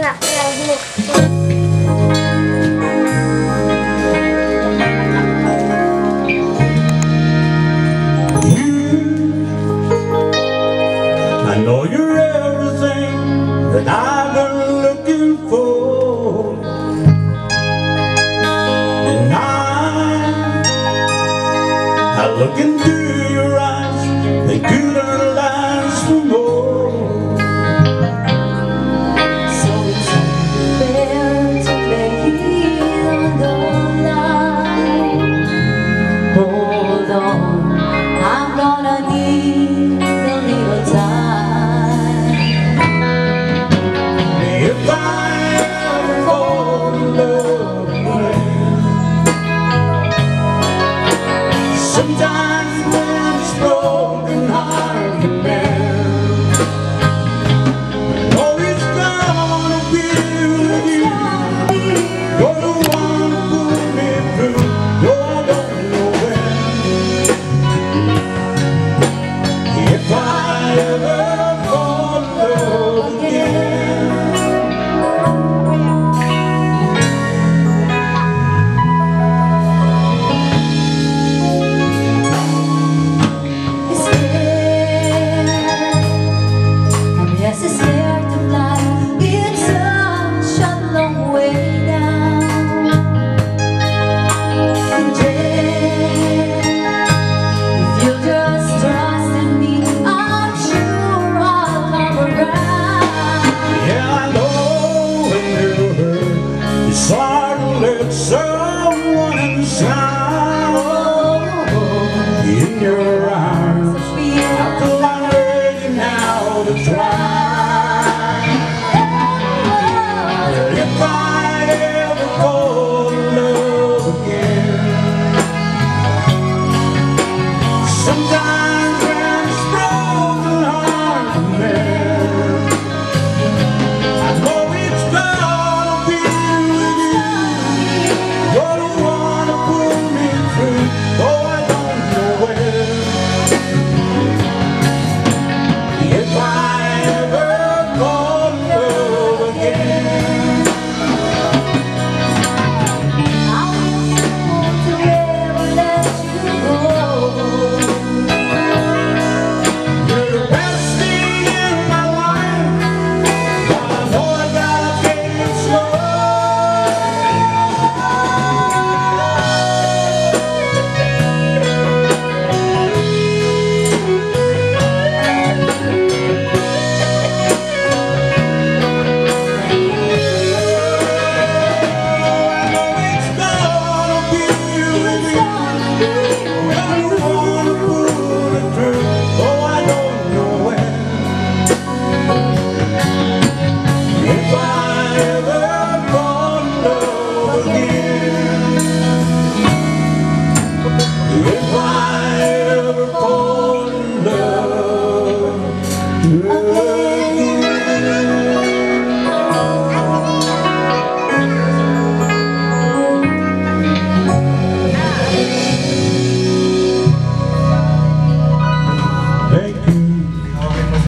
not real. I know you're everything that I've been looking for, and I look into your eyes, they couldn't last for more. So it's fair to lay on the line. Hold on, I'm gonna need a little time. If I ever fall in love again, sometimes when it's broken heart can mend. Oh, it's gonna be with you. You're the one who put me through. No, I don't know when. If I ever fall in love again. It's there. I'm yes, it's there to fly. It's such a long way down. And if you just trust in me, I'm sure I'll come around. Yeah, I know when you're hurt, it's hard to let